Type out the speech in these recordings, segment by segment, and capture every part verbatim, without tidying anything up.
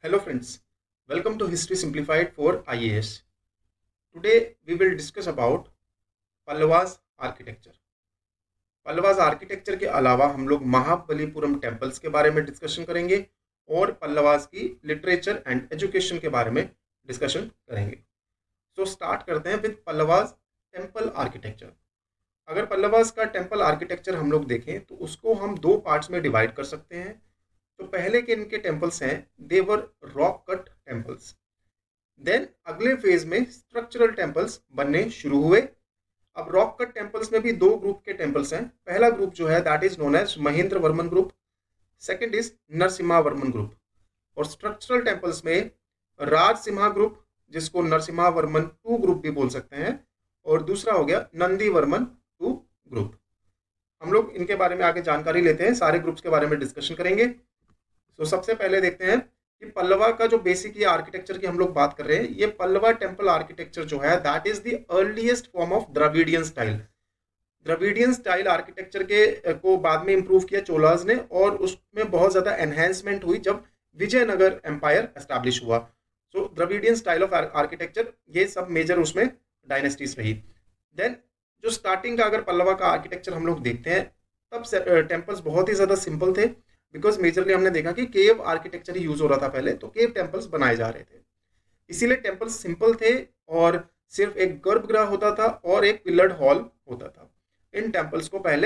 Hello friends, welcome to History Simplified for I A S. Today we will discuss about Pallavas architecture. Pallavas architecture के अलावा हम लोग Mahabalipuram temples के बारे में डिस्कशन करेंगे और पल्लवास की लिटरेचर एंड एजुकेशन के बारे में डिस्कशन करेंगे। सो स्टार्ट करते हैं विद पल्लवास टेम्पल आर्किटेक्चर। अगर पल्लवास का टेम्पल आर्किटेक्चर हम लोग देखें तो उसको हम दो पार्ट्स में डिवाइड कर सकते हैं। तो पहले के इनके टेम्पल्स हैं they are rock cut temples. Then अगले फेज में स्ट्रक्चरल टेम्पल्स बनने शुरू हुए। अब रॉक कट टेम्पल्स में भी दो ग्रुप के टेम्पल्स हैं। पहला ग्रुप जो है that is known as Mahendra Varman group, second is Narasimha Varman group. और स्ट्रक्चरल टेम्पल्स में राजसिम्हा ग्रुप, जिसको नरसिम्हा वर्मन टू ग्रुप भी बोल सकते हैं, और दूसरा हो गया नंदी वर्मन टू ग्रुप। हम लोग इनके बारे में आगे जानकारी लेते हैं, सारे ग्रुप्स के बारे में डिस्कशन करेंगे। तो so, सबसे पहले देखते हैं कि पल्लवा का जो बेसिक ये आर्किटेक्चर की हम लोग बात कर रहे हैं, ये पल्लवा टेम्पल आर्किटेक्चर जो है that is the earliest form of Dravidian style. Dravidian style architecture के को बाद में इंप्रूव किया चोलाज ने, और उसमें बहुत ज्यादा एनहेंसमेंट हुई जब विजयनगर एम्पायर एस्टैब्लिश हुआ। So Dravidian style of architecture, ये सब मेजर उसमें डायनेस्टीज रही। देन जो स्टार्टिंग का अगर पल्लवा का आर्किटेक्चर हम लोग देखते हैं, तब टेम्पल्स बहुत ही ज्यादा सिंपल थे, बिकॉज मेजरली हमने देखा कि केव आर्किटेक्चर ही यूज हो रहा था पहले, तो केव टेम्पल्स बनाए जा रहे थे, इसीलिए टेम्पल्स सिंपल थे और सिर्फ एक गर्भगृह होता था और एक पिलर्ड हॉल होता था। इन टेम्पल्स को पहले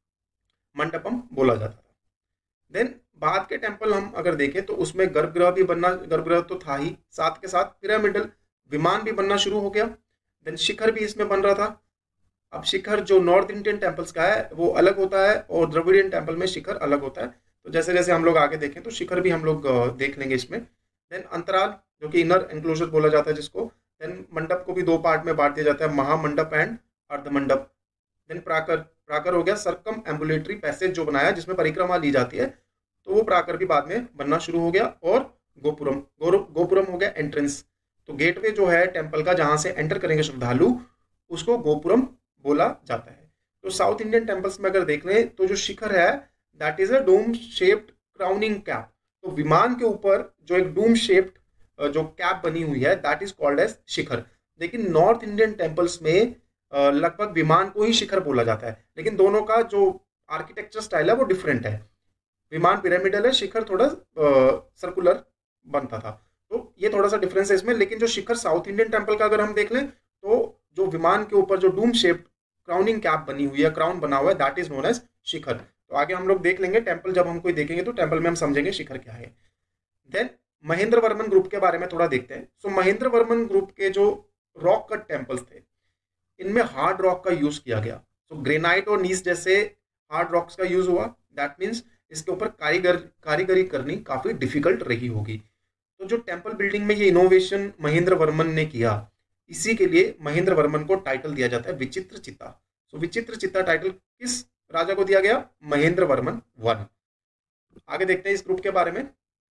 मंडपम बोला जाता था। देन बाद के टेम्पल हम अगर देखें तो उसमें गर्भगृह भी बनना, गर्भगृह तो था ही, साथ के साथ पिरामिडल विमान भी बनना शुरू हो गया। देन शिखर भी इसमें बन रहा था। अब शिखर जो नॉर्थ इंडियन टेम्पल्स का है वो अलग होता है और द्रविडियन टेम्पल में शिखर अलग होता है। तो जैसे जैसे हम लोग आगे देखें तो शिखर भी हम लोग देख लेंगे इसमें। देन अंतराल, जो कि इनर एंक्लोजर बोला जाता है जिसको। देन मंडप को भी दो पार्ट में बांट दिया जाता है, महामंडप एंड अर्धमंडप। देन प्राकर, प्राकर हो गया सर्कम एम्बुलेटरी पैसेज जो बनाया जिसमें परिक्रमा ली जाती है, तो वो प्राकर भी बाद में बनना शुरू हो गया। और गोपुरम, गोपुरम हो गया एंट्रेंस। तो गेटवे जो है टेम्पल का जहां से एंटर करेंगे श्रद्धालु, उसको गोपुरम बोला जाता है। तो साउथ इंडियन टेम्पल्स में अगर देख लें तो जो शिखर है that is a dome shaped crowning cap. तो विमान के ऊपर जो एक डोम शेप्ड जो कैप बनी हुई है that is called as shikhara. लेकिन नॉर्थ इंडियन टेम्पल्स में लगभग विमान को ही शिखर बोला जाता है, लेकिन दोनों का जो आर्किटेक्चर स्टाइल है वो डिफरेंट है। विमान पिरामिडल है, शिखर थोड़ा सर्कुलर बनता था, तो ये थोड़ा सा डिफरेंस है इसमें। लेकिन जो शिखर साउथ इंडियन टेम्पल का अगर हम देख लें तो जो विमान के ऊपर जो डूम शेप क्राउनिंग कैप बनी हुई है, क्राउन बना हुआ है, that is known as shikhara. तो आगे हम लोग देख लेंगे टेम्पल, जब हम कोई देखेंगे तो टेम्पल में हम समझेंगे शिखर क्या है। देन महेंद्र वर्मन ग्रुप के बारे में थोड़ा देखते हैं। So so, Mahendra Varman group के जो रॉक कट टेम्पल्स थे, इनमें हार्ड रॉक का यूज किया गया। सो so, ग्रेनाइट और नीस जैसे हार्ड रॉक्स का यूज हुआ। दैट मीन्स इसके ऊपर कारीगर कारीगरी करनी काफी डिफिकल्ट रही होगी। तो जो टेम्पल बिल्डिंग में ये इनोवेशन महेंद्र वर्मन ने किया, इसी के लिए महेंद्र वर्मन को टाइटल दिया जाता है विचित्र चित्ता। सो so, विचित्र चित्ता टाइटल किस राजा को दिया गया? महेंद्र वर्मन वन। आगे देखते हैं इस ग्रुप के बारे में।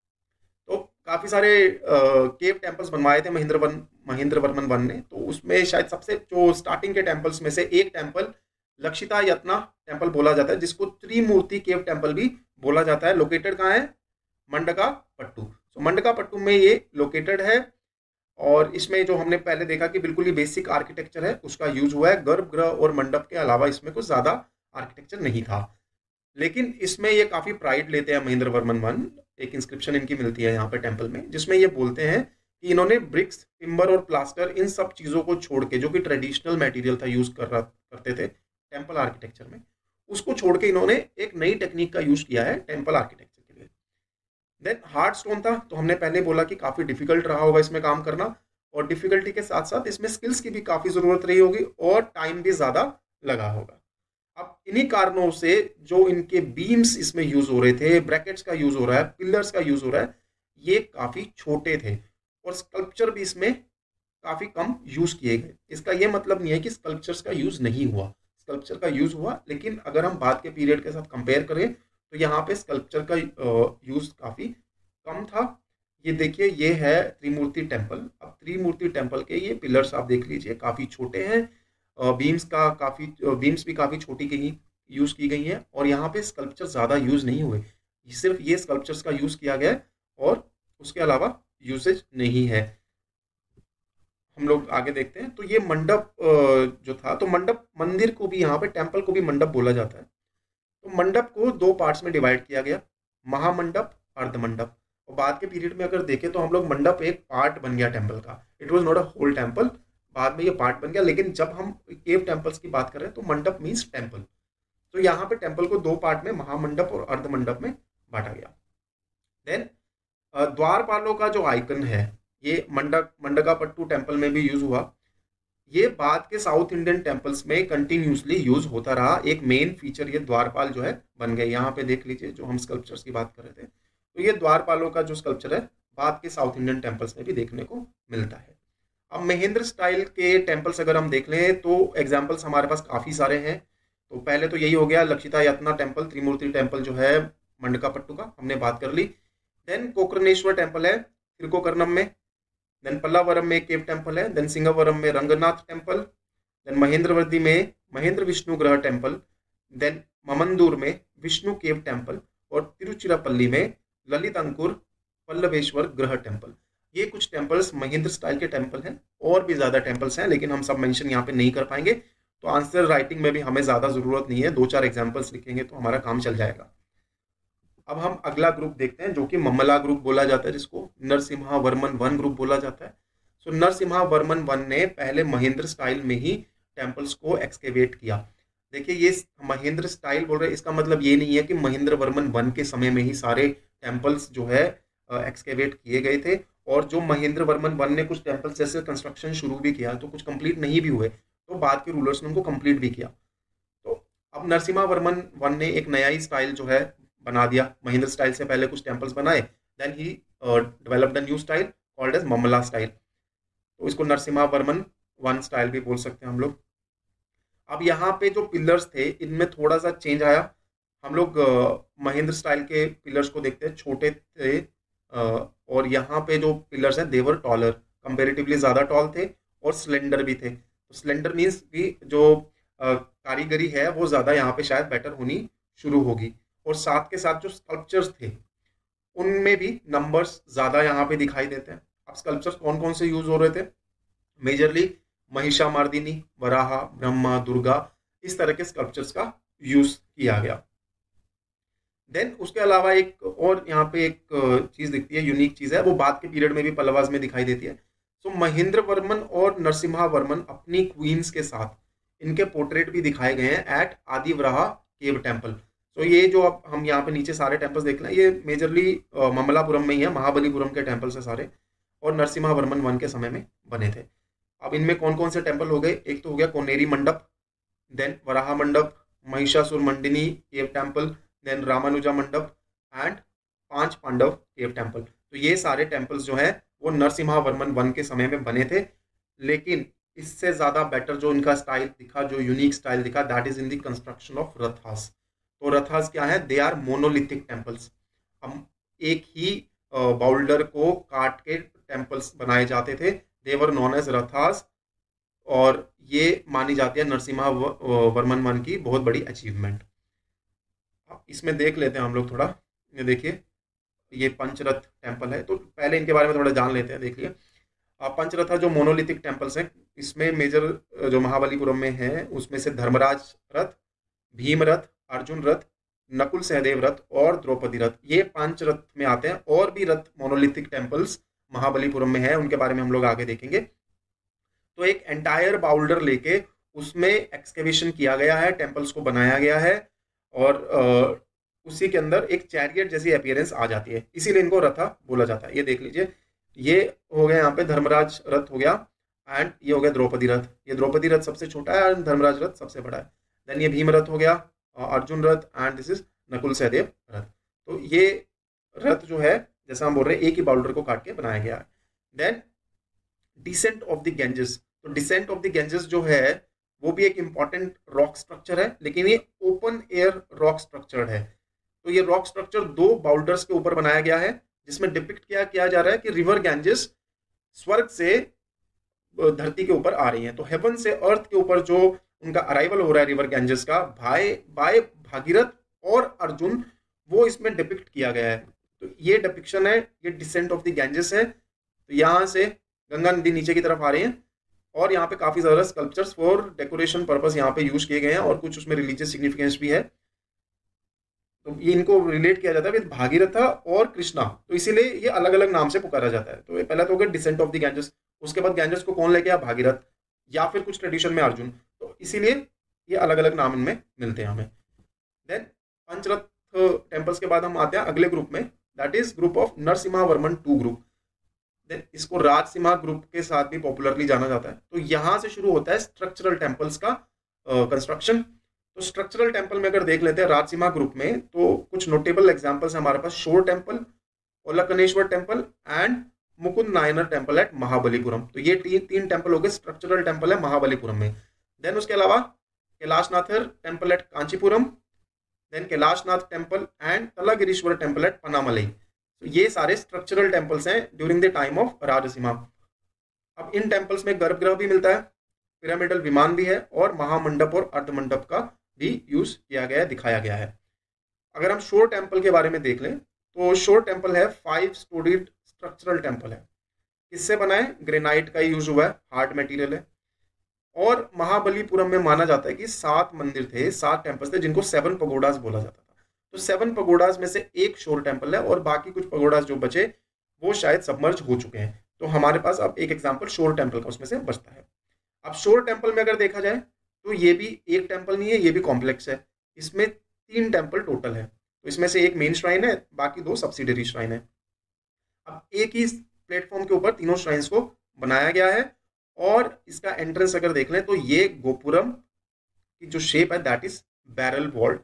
तो काफी सारे केव टेम्पल्स बनवाए थे महेंद्र वन महेंद्र वर्मन वन ने। तो उसमें शायद सबसे जो स्टार्टिंग के टेम्पल्स में से एक टेम्पल लक्षिता यत्ना टेम्पल बोला जाता है, जिसको त्रिमूर्ति केव टेम्पल भी बोला जाता है। लोकेटेड कहाँ है? मंडका पट्टू। सो मंडका पट्टू में ये लोकेटेड है। और इसमें जो हमने पहले देखा कि बिल्कुल ही बेसिक आर्किटेक्चर है उसका यूज हुआ है। गर्भगृह और मंडप के अलावा इसमें कुछ ज्यादा आर्किटेक्चर नहीं था, लेकिन इसमें ये काफी प्राइड लेते हैं महेंद्र वर्मन वन। एक इंस्क्रिप्शन इनकी मिलती है यहाँ पे टेम्पल में, जिसमें ये बोलते हैं कि इन्होंने ब्रिक्स, टिम्बर और प्लास्टर, इन सब चीजों को छोड़ के, जो कि ट्रेडिशनल मटेरियल था यूज कर रहा करते थे टेम्पल आर्किटेक्चर में, उसको छोड़ के इन्होंने एक नई टेक्निक का यूज किया है टेम्पल आर्किटेक्चर के लिए। देन हार्ड स्टोन था, तो हमने पहले बोला कि काफी डिफिकल्ट रहा होगा इसमें काम करना, और डिफिकल्टी के साथ साथ इसमें स्किल्स की भी काफी जरूरत रही होगी और टाइम भी ज्यादा लगा होगा। अब इन्हीं कारणों से जो इनके बीम्स इसमें यूज हो रहे थे, ब्रैकेट्स का यूज हो रहा है, पिलर्स का यूज हो रहा है, ये काफी छोटे थे। और स्कल्पचर भी इसमें काफी कम यूज किए गए। इसका ये मतलब नहीं है कि स्कल्पचर्स का यूज नहीं हुआ, स्कल्पचर का यूज हुआ, लेकिन अगर हम बाद के पीरियड के साथ कंपेयर करें तो यहाँ पे स्कल्पचर का यूज काफी कम था। ये देखिए, ये है त्रिमूर्ति टेम्पल। अब त्रिमूर्ति टेम्पल के ये पिलर्स आप देख लीजिए, काफी छोटे हैं। बीम्स का काफी बीम्स भी काफी छोटी की यूज की गई है, और यहाँ पे स्कल्पचर ज्यादा यूज नहीं हुए, सिर्फ ये स्कल्पचर्स का यूज किया गया है और उसके अलावा यूसेज नहीं है। हम लोग आगे देखते हैं। तो ये मंडप जो था, तो मंडप मंदिर को भी, यहाँ पे टेम्पल को भी मंडप बोला जाता है। तो मंडप को दो पार्ट्स में डिवाइड किया गया, महामंडप, अर्धमंडप। और बाद के पीरियड में अगर देखें तो हम लोग मंडप एक पार्ट बन गया टेम्पल का, it was not a whole temple, बाद में ये पार्ट बन गया। लेकिन जब हम केव टेम्पल्स की बात कर रहे हैं तो मंडप मीन्स टेम्पल। तो यहाँ पे टेम्पल को दो पार्ट में, महामंडप और अर्धमंडप में बांटा गया। देन द्वारपालों का जो आइकन है, ये मंडक मंडकापट्टू टेम्पल में भी यूज हुआ। ये बाद के साउथ इंडियन टेम्पल्स में कंटिन्यूसली यूज होता रहा। एक मेन फीचर ये द्वारपाल जो है बन गए। यहाँ पे देख लीजिए, जो हम स्कल्पचर्स की बात कर रहे थे, तो ये द्वारपालों का जो स्कल्पचर है बाद के साउथ इंडियन टेम्पल्स में भी देखने को मिलता है। अब महेंद्र स्टाइल के टेम्पल्स अगर हम देख लें तो एग्जाम्पल्स हमारे पास काफ़ी सारे हैं। तो पहले तो यही हो गया Lakshitayatana temple, Trimurti temple जो है मंडकापट्टू का, हमने बात कर ली। देन कोकर्णेश्वर टेम्पल है तिरुकोकर्णम में। देन पल्लावरम में केव टेम्पल है। देन सिंगावरम में रंगनाथ टेम्पल। देन महेंद्रवर्दी में महेंद्र विष्णु ग्रह टेम्पल। देन ममंदूर में विष्णु केव टेम्पल। और तिरुचिरापल्ली में ललित अंकुर पल्लवेश्वर ग्रह टेम्पल। ये कुछ टेम्पल्स महेंद्र स्टाइल के टेम्पल हैं। और भी ज्यादा टेम्पल्स हैं, लेकिन हम सब मेंशन यहाँ पे नहीं कर पाएंगे। तो आंसर राइटिंग में भी हमें ज्यादा जरूरत नहीं है, दो चार एग्जाम्पल्स लिखेंगे तो हमारा काम चल जाएगा। अब हम अगला ग्रुप देखते हैं, जो कि मम्मला ग्रुप बोला जाता है, जिसको नरसिम्हा वर्मन वन ग्रुप बोला जाता है। सो नरसिम्हा वर्मन वन ने पहले महेंद्र स्टाइल में ही टेम्पल्स को एक्सकेवेट किया। देखिए, ये महेंद्र स्टाइल बोल रहे हैं, इसका मतलब ये नहीं है कि महेंद्र वर्मन वन के समय में ही सारे टेम्पल्स जो है एक्सकेवेट किए गए थे। और जो महेंद्र वर्मन वन ने कुछ टेम्पल्स जैसे कंस्ट्रक्शन शुरू भी किया, तो कुछ कंप्लीट नहीं भी हुए, तो बाद के रूलर्स ने उनको कंप्लीट भी किया। तो अब नरसिम्हा वर्मन वन ने एक नया ही स्टाइल जो है बना दिया। महेंद्र स्टाइल से पहले कुछ टेम्पल्स बनाए, then he developed a new style called as Mamalla style. तो इसको नरसिम्हा वर्मन वन स्टाइल भी बोल सकते हैं हम लोग। अब यहाँ पे जो पिलर्स थे, इनमें थोड़ा सा चेंज आया। हम लोग महेंद्र स्टाइल के पिलर्स को देखते हैं, छोटे थे। uh, और यहाँ पे जो पिलर्स हैं देवर टॉलर, कंपेरेटिवली ज्यादा टॉल थे और स्लेंडर भी थे। तो स्लेंडर मीन्स कि जो uh, कारीगरी है वो ज्यादा यहाँ पे शायद बेटर होनी शुरू होगी। और साथ के साथ जो स्कल्पचर्स थे उनमें भी नंबर्स ज्यादा यहाँ पे दिखाई देते हैं। अब स्कल्पचर्स कौन कौन से यूज हो रहे थे? मेजरली महिषामर्दिनी, वराहा, ब्रह्मा, दुर्गा, इस तरह के स्कल्पचर्स का यूज किया गया। देन उसके अलावा एक और यहाँ पे एक चीज दिखती है, यूनिक चीज है, वो बाद के पीरियड में भी पल्लवास में दिखाई देती है। सो so, महेंद्र वर्मन और नरसिम्हा वर्मन अपनी क्वींस के साथ इनके पोर्ट्रेट भी दिखाए गए हैं एट आदिवराहा केव टेम्पल। तो ये जो अब हम यहाँ पे नीचे सारे टेम्पल्स देख रहे हैं, ये मेजरली ममलापुरम में ही है, महाबलीपुरम के टेम्पल्स है सारे, और नरसिम्हा वर्मन वन के समय में बने थे। अब इनमें कौन कौन से टेम्पल हो गए? एक तो हो गया कोनेरी मंडप, then Varaha mandapa, Mahishasura Mandini cave temple, then Ramanuja mandapa and पांच पांडव केव टेम्पल। तो ये सारे टेम्पल्स जो है वो नरसिम्हा वर्मन वन के समय में बने थे। लेकिन इससे ज्यादा बेटर जो इनका स्टाइल दिखा, जो यूनिक स्टाइल दिखा, that is in the construction of rathas. तो रथास क्या है? They are monolithic temples. हम एक ही बाउल्डर को काट के टेम्पल्स बनाए जाते थे, देवर नॉन एज रथास। और ये मानी जाती है नरसिम्हा वर्मन वन की बहुत बड़ी अचीवमेंट। इसमें देख लेते हैं हम लोग थोड़ा। ये देखिए, ये पंचरथ टेम्पल है, तो पहले इनके बारे में थोड़ा जान लेते हैं। देखिए, पंचरथ जो मोनोलिथिक टेम्पल्स हैं, इसमें मेजर जो महाबलीपुरम में है उसमें से धर्मराज रथ, भीम रथ, अर्जुन रथ, नकुल सहदेव रथ और द्रौपदी रथ, ये पांच रथ में आते हैं। और भी रथ मोनोलिथिक टेम्पल्स महाबलीपुरम में है, उनके बारे में हम लोग आगे देखेंगे। तो एक एंटायर बाउल्डर लेके उसमें एक्सकेवेशन किया गया है, टेम्पल्स को बनाया गया है, और उसी के अंदर एक चैरियट जैसी अपीयरेंस आ जाती है, इसीलिए इनको रथा बोला जाता है। ये देख लीजिए, ये हो गया यहाँ पे धर्मराज रथ हो गया, एंड ये हो गया द्रौपदी रथ। ये द्रौपदी रथ सबसे छोटा है एंड धर्मराज रथ सबसे बड़ा है। देन ये भीम रथ हो गया, Arjuna ratha, and this is Nakula Sahadeva ratha. तो ये रथ जो है, जैसा हम बोल रहे हैं, एक ही बाउल्डर को काट के बनाया गया है। Then descent of the Ganges. तो डिसेंट ऑफ द गेंजेस जो है वो भी एक इंपॉर्टेंट रॉक स्ट्रक्चर है, लेकिन ये ओपन एयर रॉक स्ट्रक्चर है। तो ये रॉक स्ट्रक्चर दो बाउल्डर्स के ऊपर बनाया गया है, जिसमें डिपिक्ट किया किया जा रहा है कि रिवर गैंजेस स्वर्ग से धरती के ऊपर आ रही हैं। तो हेवन से अर्थ के ऊपर जो उनका अराइवल हो रहा है रिवर गैंजेस का, भाई बाय भागीरथ और अर्जुन, वो इसमें डिपिक्ट किया गया है। तो ये डिपिक्शन है, ये डिसेंट ऑफ द गैंजेस है। तो यहाँ से गंगा नदी नीचे की तरफ आ रही है और यहाँ पे काफी ज्यादा स्कल्पचर्स फॉर डेकोरेशन पर्पस यहाँ पे यूज किए गए हैं और कुछ उसमें रिलीजियस सिग्निफिकेंस भी है। तो ये इनको रिलेट किया जाता है विद भागीरथा और कृष्णा, तो इसीलिए ये अलग अलग नाम से पुकारा जाता है। तो ये पहला तो हो गया डिसेंट ऑफ द गैंजेस, उसके बाद गैंजेस को कौन लेके आया, भागीरथ, या फिर कुछ ट्रेडिशन में अर्जुन, तो इसीलिए ये अलग अलग नाम इनमें मिलते हैं हमें। देन पंचरथ टेम्पल्स के बाद हम आते हैं अगले ग्रुप में, that is group of Narasimha Varman two group. Then इसको राजसिम्हा ग्रुप के साथ भी पॉपुलरली जाना जाता है। तो यहां से शुरू होता है स्ट्रक्चरल टेम्पल्स का कंस्ट्रक्शन। uh, तो स्ट्रक्चरल टेम्पल में अगर देख लेते हैं राजसिम्हा ग्रुप में, तो कुछ नोटेबल एग्जांपल्स है हमारे पास, shore temple, Olakkaneshvara temple and Mukunda Nayanar temple at Mahabalipuram. तो ये तीन तीन टेम्पल हो गए स्ट्रक्चरल टेम्पल है महाबलीपुरम में। देन उसके अलावा Kailasanathar temple at Kanchipuram, then Kailasanatha temple and Talagirishvara temple at Panamalai. तो ये सारे स्ट्रक्चरल टेम्पल्स हैं during the time of Rajasimha. अब इन टेम्पल्स में गर्भगृह भी मिलता है, पिरामिडल विमान भी है और महामंडप और अर्धमंडप का भी यूज किया गया है, दिखाया गया है। अगर हम शोर टेम्पल के बारे में देख लें तो शोर टेम्पल है फाइव स्टोरीड स्ट्रक्चरल टेम्पल है। किससे बना है, ग्रेनाइट का यूज हुआ है, हार्ड मटेरियल है। और महाबलीपुरम में माना जाता है कि सात मंदिर थे, सात टेम्पल्स थे जिनको सेवन पगोडास बोला जाता था। तो सेवन पगोडास में से एक शोर टेम्पल है और बाकी कुछ पगोडास जो बचे वो शायद सबमर्ज हो चुके हैं। तो हमारे पास अब एक एग्जांपल शोर टेम्पल का उसमें से बचता है। अब शोर टेम्पल में अगर देखा जाए तो ये भी एक टेम्पल नहीं है, ये भी कॉम्प्लेक्स है। इसमें तीन टेम्पल टोटल है, तो इसमें से एक मेन श्राइन है, बाकी दो सब्सिडरी श्राइन है। अब एक ही प्लेटफॉर्म के ऊपर तीनों श्राइन्स को बनाया गया है और इसका एंट्रेंस अगर देख लें तो ये गोपुरम की जो शेप है that is barrel vault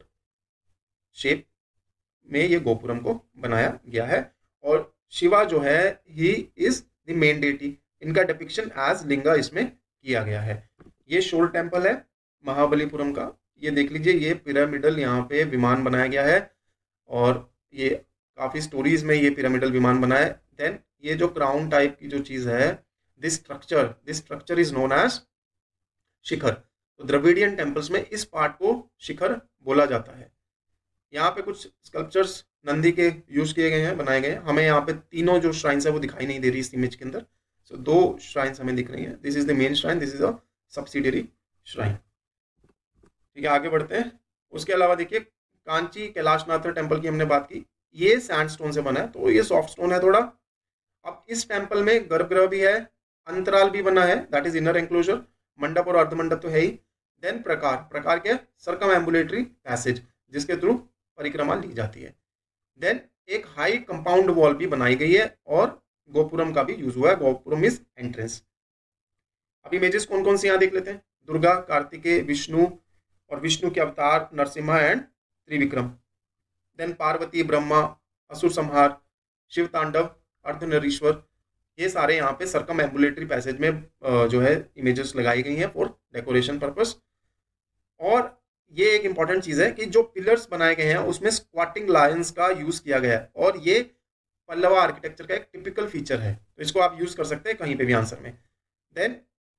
shape में ये गोपुरम को बनाया गया है। और शिवा जो है he is the main deity, इनका डिपिक्शन एज लिंगा इसमें किया गया है। ये शोर टेम्पल है महाबलीपुरम का, ये देख लीजिए, ये पिरामिडल यहाँ पे विमान बनाया गया है और ये काफी स्टोरीज में ये पिरामिडल विमान बना है। देन ये जो क्राउन टाइप की जो चीज है, this structure this structure is known as shikhara. तो द्रविडियन टेम्पल्स में इस पार्ट को शिखर बोला जाता है। यहाँ पे कुछ स्कल्पचर्स नंदी के यूज किए गए हैं, बनाए गए हैं। हमें यहाँ पे तीनों जो श्राइन्स है वो दिखाई नहीं दे रही इस इमेज के अंदर। सो so, दो श्राइन्स हमें दिख रही हैं, this is the main shrine, this is a subsidiary shrine. ठीक है, आगे बढ़ते हैं। उसके अलावा देखिए कांची कैलाशनाथ टेम्पल की हमने बात की, ये सैंडस्टोन से बना है, तो ये सॉफ्ट स्टोन है थोड़ा। अब इस टेम्पल में गर्भगृह भी है, अंतराल भी बना है, दैट इज इनर एंक्लोजर, मंडप और अर्धमंडप तो है ही। देन प्रकार प्रकार के सर्कम एम्बुलेटरी पैसेज जिसके थ्रू परिक्रमा ली जाती है। देन एक हाई कंपाउंड वॉल भी बनाई गई है और गोपुरम का भी यूज हुआ है, गोपुरम इज एंट्रेंस। अब इमेजेस कौन कौन सी यहाँ देख लेते हैं, दुर्गा, कार्तिकेय, विष्णु और विष्णु के अवतार नरसिम्हा एंड त्रिविक्रम। देन पार्वती, ब्रह्मा, असुर संहार, शिव तांडव, अर्धनरीश्वर, ये सारे यहाँ पे सर्कम एम्बुलेटरी पैसेज में जो है इमेजेस लगाई गई हैं फॉर डेकोरेशन पर्पस। और ये एक इंपॉर्टेंट चीज है कि जो पिलर्स बनाए गए हैं उसमें स्क्वाटिंग लायंस का यूज किया गया है और ये पल्लवा आर्किटेक्चर का एक टिपिकल फीचर है, तो इसको आप यूज कर सकते हैं कहीं पे भी आंसर में। देन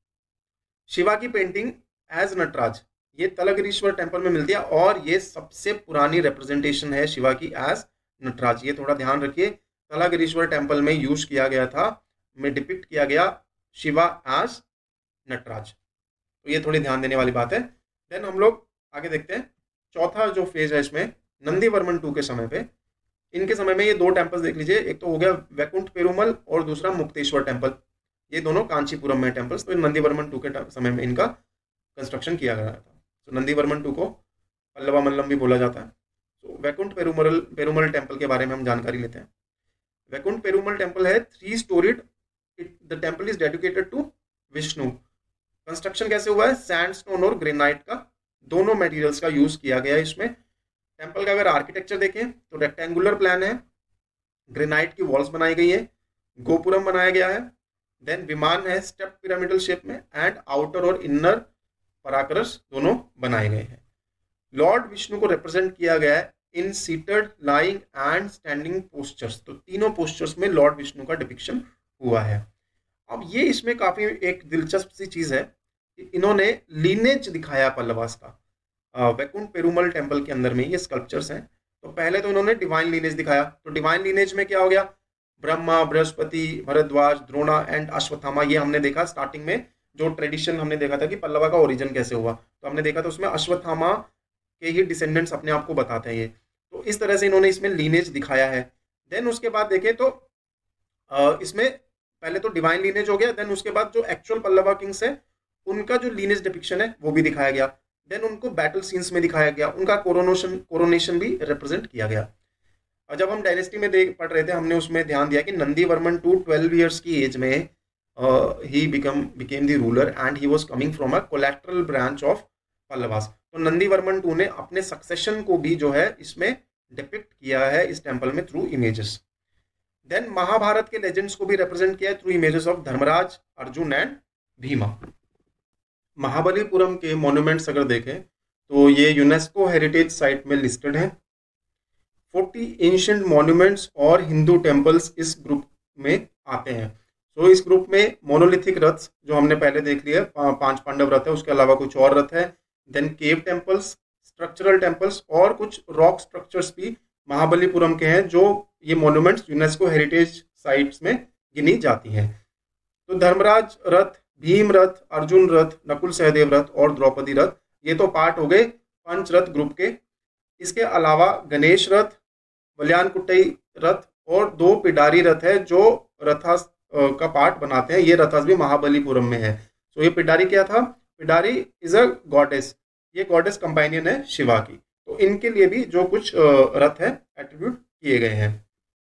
शिवा की पेंटिंग एज नटराज, ये तलगिरीश्वर टेम्पल में मिलती है और ये सबसे पुरानी रिप्रेजेंटेशन है शिवा की एज नटराज। ये थोड़ा ध्यान रखिए, तलगिरीश्वर टेम्पल में यूज किया गया था, में डिपिक्ट किया गया शिवा एज नटराज, तो ये थोड़ी ध्यान देने वाली बात है। देन हम लोग आगे देखते हैं, चौथा जो फेज है इसमें नंदीवर्मन टू के समय पे, इनके समय में ये दो टेम्पल्स देख लीजिए, एक तो हो गया वैकुंठ पेरुमल और दूसरा मुक्तेश्वर टेम्पल, ये दोनों कांचीपुरम में टेम्पल्स। तो नंदीवर्मन टू के समय में इनका कंस्ट्रक्शन किया गया था। तो नंदीवर्मन टू को पल्लवा मल्लम भी बोला जाता है। तो वैकुंठ पेरुमल पेरुमल टेम्पल के बारे में हम जानकारी लेते हैं। वैकुंठ पेरुमल टेम्पल है three storied, the temple is dedicated to Vishnu. Construction कैसे हुआ है, सैंडस्टोन और ग्रेनाइट का दोनों मटेरियल्स का यूज किया गया है इसमें। टेम्पल का अगर आर्किटेक्चर देखें तो रेक्टेंगुलर प्लान है, ग्रेनाइट की वॉल्स बनाई गई है, गोपुरम बनाया गया है, देन विमान है स्टेप पिरामिडल शेप में, एंड आउटर और इनर पराकरस दोनों बनाए गए हैं। लॉर्ड विष्णु को रिप्रेजेंट किया गया है in seated, lying and standing postures. तो तीनों पोस्चर्स में लॉर्ड विष्णु का डिपिक्शन हुआ है। अब ये इसमें काफी एक दिलचस्प सी चीज है कि इन्होंने लीनेज दिखाया पल्लवास का। वैकुंठ पेरुमल टेम्पल के अंदर में ये स्कल्पचर्स हैं, तो पहले तो इन्होंने डिवाइन लीनेज दिखाया। तो डिवाइन लीनेज में क्या हो गया, ब्रह्मा, बृहस्पति, भरद्वाज, द्रोणा एंड अश्वत्थामा, ये हमने देखा स्टार्टिंग में जो ट्रेडिशन हमने देखा था कि पल्लवा का ओरिजिन कैसे हुआ, तो हमने देखा था उसमें अश्वत्थामा के ही डिसेंडेंट्स अपने आप को बताते हैं ये। तो इस तरह से इन्होंने इसमें लीनेज दिखाया है। देन उसके बाद देखें तो इसमें पहले तो डिवाइन लीनेज हो गया, देन उसके बाद जो एक्चुअल पल्लवा किंग्स है उनका जो लीनेज डिपिक्शन है वो भी दिखाया गया। देन उनको बैटल सीन्स में दिखाया गया, उनका कोरोनेशन कोरोनेशन भी रिप्रेजेंट किया गया। और जब हम डायनेस्टी में देख पढ़ रहे थे हमने उसमें ध्यान दिया कि Nandi Varman two twelve years की एज में ही become became the ruler and he was coming from a collateral branch of Pallavas. तो नंदी वर्मन टू ने अपने सक्सेशन को भी जो है इसमें डिपिक्ट किया है इस टेम्पल में थ्रू इमेजेस। देन महाभारत के लेजेंड्स को भी रिप्रेजेंट किया है through images of Dharmaraja, Arjuna and Bhima. Mahabalipuram के मॉन्यूमेंट्स अगर देखें तो ये यूनेस्को हेरिटेज साइट में लिस्टेड हैं। फोर्टी एंशिएंट मॉन्यूमेंट्स और हिंदू टेम्पल्स इस ग्रुप में आते हैं। तो इस ग्रुप में मोनोलिथिक रथ जो हमने पहले देख लिया, पांच पांडव रथ है, उसके अलावा कुछ और रथ है। Then cave temples, structural temples और कुछ रॉक स्ट्रक्चर्स भी महाबलीपुरम के हैं जो ये मॉन्यूमेंट्स यूनेस्को हेरिटेज साइट्स में गिनी जाती हैं। तो धर्मराज रथ, भीम रथ, अर्जुन रथ, नकुल सहदेव रथ और द्रौपदी रथ, ये तो पार्ट हो गए पंच रथ ग्रुप के। इसके अलावा गणेश रथ, बलियान कुट्टई रथ और दो पिडारी रथ है जो रथास का पार्ट बनाते हैं। ये रथास भी महाबलीपुरम में है। तो ये पिडारी क्या था, पिडारी इज अ गॉडेस, ये गॉडेस कंपेनियन है शिवा की। तो इनके लिए भी जो कुछ रथ है एट्रीब्यूट किए गए हैं।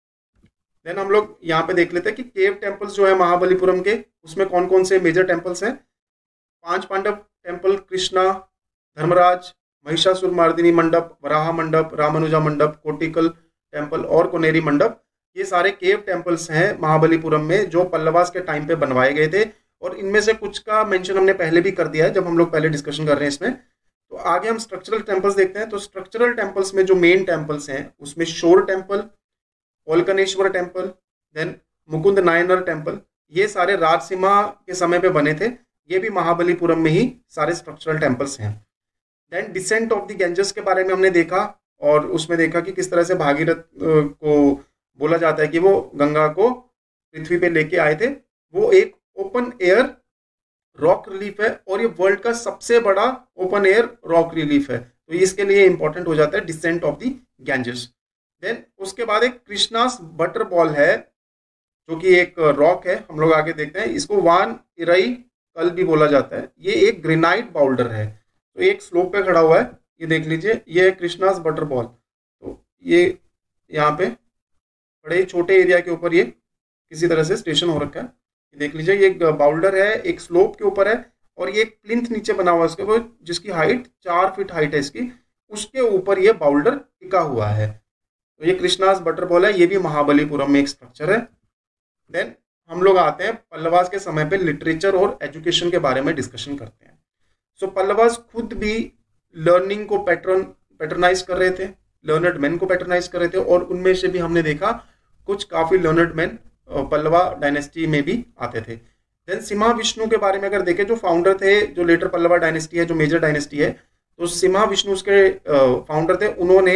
देन हम लोग यहाँ पे देख लेते हैं कि केव टेम्पल्स जो है महाबलीपुरम के, उसमें कौन कौन से मेजर टेम्पल्स हैं। पांच पांडव टेम्पल, कृष्णा, धर्मराज, महिषासुरमर्दिनी मंडप, वराह मंडप, रामानुजा मंडप, कोटिकल टेम्पल और कोनेरी मंडप, ये सारे केव टेम्पल्स हैं महाबलीपुरम में जो पल्लवास के टाइम पे बनवाए गए थे। और इनमें से कुछ का मेंशन हमने पहले भी कर दिया है जब हम लोग पहले डिस्कशन कर रहे हैं इसमें। तो आगे हम स्ट्रक्चरल टेम्पल्स देखते हैं। तो स्ट्रक्चरल टेम्पल्स में जो मेन टेम्पल्स हैं उसमें shore temple, Olakkaneshvara temple, then Mukunda Nayanar temple, ये सारे राजसीमा के समय पे बने थे। ये भी महाबलीपुरम में ही सारे स्ट्रक्चरल टेम्पल्स हैं। Then descent of the Ganges के बारे में हमने देखा और उसमें देखा कि किस तरह से भागीरथ को बोला जाता है कि वो गंगा को पृथ्वी पे लेके आए थे। वो एक ओपन एयर रॉक रिलीफ है और ये वर्ल्ड का सबसे बड़ा ओपन एयर रॉक रिलीफ है। तो इसके लिए इंपॉर्टेंट हो जाता है descent of the Ganges. Then उसके बाद एक कृष्णास बटर बॉल है जो कि एक रॉक है, हम लोग आगे देखते हैं। इसको वान इराई कल भी बोला जाता है। ये एक ग्रेनाइट बाउल्डर है, तो एक स्लोप पे खड़ा हुआ है, ये देख लीजिए, ये है कृष्णास बटर बॉल। तो ये यहाँ पे बड़े छोटे एरिया के ऊपर ये किसी तरह से स्टेशन हो रखा है, ये देख लीजिए। ये एक बाउल्डर है, एक स्लोप के ऊपर है और ये एक प्लिंथ नीचे बना हुआ है उसके ऊपर जिसकी हाइट चार फीट हाइट है इसकी, उसके ऊपर ये बाउल्डर टिका हुआ है। तो ये कृष्णास बटर बॉल है, ये भी महाबलीपुरम में एक स्ट्रक्चर है। देन हम लोग आते हैं पल्लवास के समय पे लिटरेचर और एजुकेशन के बारे में डिस्कशन करते हैं। सो so, पल्लवास खुद भी लर्निंग को पैटर्न पैटर्नाइज कर रहे थे, लर्नर्ड मैन को पैटर्नाइज कर रहे थे और उनमें से भी हमने देखा कुछ काफी लर्नर्ड मैन पल्लवा डायनेस्टी में भी आते थे। देन सिम्हा विष्णु के बारे में अगर देखें, जो फाउंडर थे, जो लेटर पल्लवा डायनेस्टी है, जो मेजर डायनेस्टी है, तो सिम्हा विष्णु उसके फाउंडर थे। उन्होंने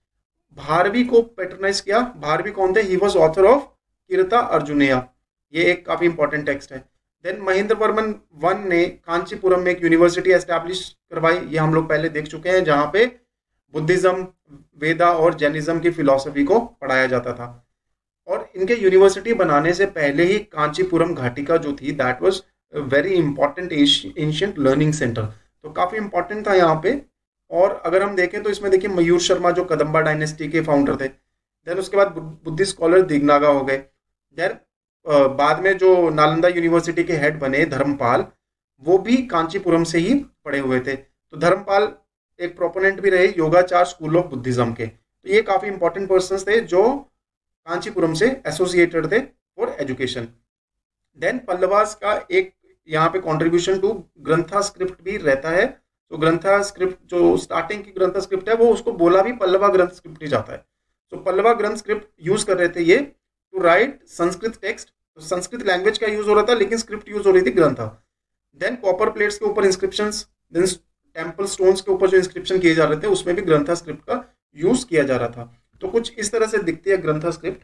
भारवी को पैटर्नाइज किया। भारवी कौन थे? He was author of Kiratarjuniya, ये एक काफी इंपॉर्टेंट टेक्स्ट है। देन महेंद्र वर्मन वन ने कांचीपुरम में एक यूनिवर्सिटी एस्टैब्लिश करवाई, ये हम लोग पहले देख चुके हैं, जहां पे बुद्धिज्म, वेदा और जैनिज्म की फिलॉसफी को पढ़ाया जाता था। और इनके यूनिवर्सिटी बनाने से पहले ही कांचीपुरम घाटिका जो थी, that was very important ancient learning centre, तो काफी इंपॉर्टेंट था यहाँ पे। और अगर हम देखें तो इसमें देखिए मयूर शर्मा जो कदम्बा डायनेस्टी के फाउंडर थे। देन उसके बाद बुद्धिस्ट स्कॉलर दिग्नागा हो गए। देन बाद में जो नालंदा यूनिवर्सिटी के हेड बने धर्मपाल, वो भी कांचीपुरम से ही पढ़े हुए थे। तो धर्मपाल एक प्रोपोनेंट भी रहे योगाचार स्कूल ऑफ बुद्धिज्म के। तो ये काफी इंपॉर्टेंट पर्संस थे जो कांचीपुरम से एसोसिएटेड थे फॉर एजुकेशन। देन पल्लवास का एक यहाँ पे कंट्रीब्यूशन टू ग्रंथा स्क्रिप्ट भी रहता है। तो ग्रंथा स्क्रिप्ट जो स्टार्टिंग की ग्रंथा स्क्रिप्ट है, वो उसको बोला भी पल्लवा ग्रंथ स्क्रिप्ट ही जाता है। तो पल्लवा ग्रंथ स्क्रिप्ट यूज कर रहे थे ये टू राइट संस्कृत टेक्स्ट। तो संस्कृत लैंग्वेज का यूज हो रहा था लेकिन स्क्रिप्ट यूज हो रही थी ग्रंथा। देन कॉपर प्लेट्स के ऊपर इंस्क्रिप्शंस, देन टेम्पल स्टोन्स के ऊपर जो इंस्क्रिप्शन किए जा रहे थे उसमें भी ग्रंथा स्क्रिप्ट का यूज किया जा रहा था। तो कुछ इस तरह से दिखती है ग्रंथ स्क्रिप्ट।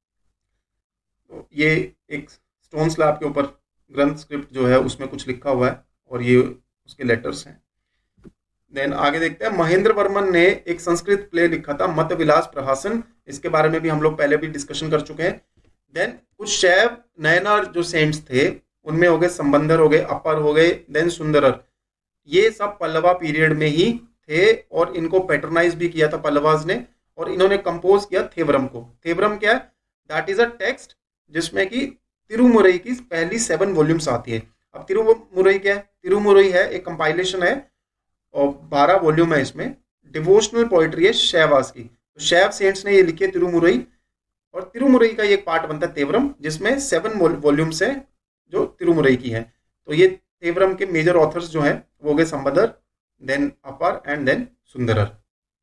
तो ये एक स्टोन स्लैब के ऊपर ग्रंथ स्क्रिप्ट जो है उसमें कुछ लिखा हुआ है और ये उसके लेटर्स हैं। देन आगे देखते हैं, महेंद्र वर्मन ने एक संस्कृत प्ले लिखा था मत विलास प्रहासन, इसके बारे में भी हम लोग पहले भी डिस्कशन कर चुके हैं। देन कुछ शैव नयनार जो सेंट्स थे उनमें हो गए संबंधर, हो गए अपर, हो गए देन सुंदरर, ये सब पल्लवा पीरियड में ही थे और इनको पैटर्नाइज भी किया था पल्लवाज ने। और इन्होंने कंपोज किया थेवरम को। थेवरम क्या है? दैट इज अ टेक्स्ट जिसमें कि तिरुमुरई की पहली सेवन वॉल्यूम्स आती है। अब तिरुमुरई क्या है? तिरुमुरई है एक कंपाइलेशन है और बारह वॉल्यूम है इसमें। डिवोशनल पोइट्री है शैवास की, तो शैव सेंट्स ने ये लिखी है तिरुमुरई, और तिरुमुरई का एक पार्ट बनता है तेवरम जिसमें सेवन वॉल्यूम्स है जो तिरुमुरई की है। तो ये तेवरम के मेजर ऑथर्स जो हैं वो गए Sambandar, then Appar and then Sundarar.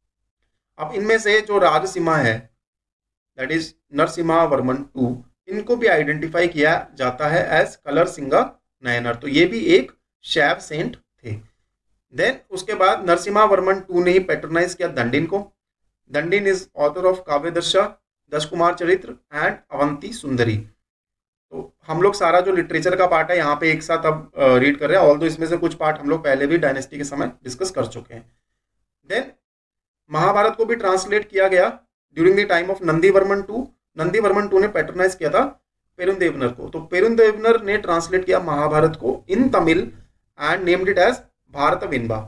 अब इनमें से जो राजसीमा है that is Narasimha Varman two, इनको भी आइडेंटिफाई किया जाता है एज कलर सिंगा नयनर, तो ये भी एक शैव सेंट थे। देन उसके बाद नरसिम्हा वर्मन टू ने ही पैटर्नाइज किया दंडिन को। Dandin is author of Kavyadarsha, दश कुमार चरित्र एंड अवंती सुंदरी। तो हम लोग सारा जो लिटरेचर का पार्ट है यहाँ पे एक साथ अब रीड कर रहे हैं, ऑल्दो इसमें से कुछ पार्ट हम लोग पहले भी डायनेस्टी के समय डिस्कस कर चुके हैं। देन महाभारत को भी ट्रांसलेट किया गया during the time of Nandi Varman two. Nandi Varman two ने पैटर्नाइज किया था पेरुंदेवनर को, तो पेरुंदेवनर ने ट्रांसलेट किया महाभारत को in Tamil and named it as Bharata Venba.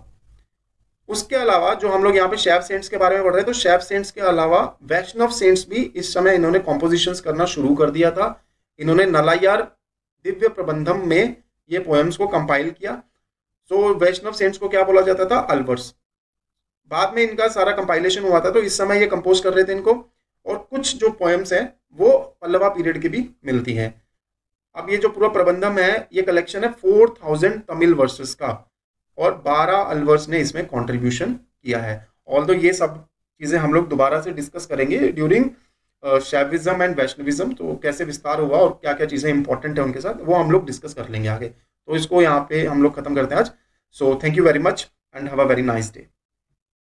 उसके अलावा जो हम लोग यहाँ पे शैव सेंट्स के बारे में पढ़ रहे हैं, तो शैव सेंट्स के अलावा वैष्णव सेंट्स भी इस समय इन्होंने कॉम्पोजिशंस करना शुरू कर दिया था। इन्होंने नलायार दिव्य प्रबंधम में ये पोएम्स को कंपाइल किया। सो वैष्णव सेंट्स को क्या बोला जाता था? अल्वर्स। बाद में इनका सारा कंपाइलेशन हुआ था, तो इस समय ये कंपोज कर रहे थे इनको। और कुछ जो पोएम्स हैं वो पल्लवा पीरियड की भी मिलती हैं। अब ये जो पूरा प्रबंधम है ये कलेक्शन है फोर थाउजेंड तमिल वर्सेस का, और बारह अल्वर्स ने इसमें कंट्रीब्यूशन किया है। ऑल्दो ये सब चीज़ें हम लोग दोबारा से डिस्कस करेंगे ड्यूरिंग शैविज्म एंड वैष्णविज्म, तो कैसे विस्तार हुआ और क्या क्या चीज़ें इंपॉर्टेंट है उनके साथ वो हम लोग डिस्कस कर लेंगे आगे। तो इसको यहाँ पे हम लोग खत्म करते हैं आज। So thank you very much and have a very nice day.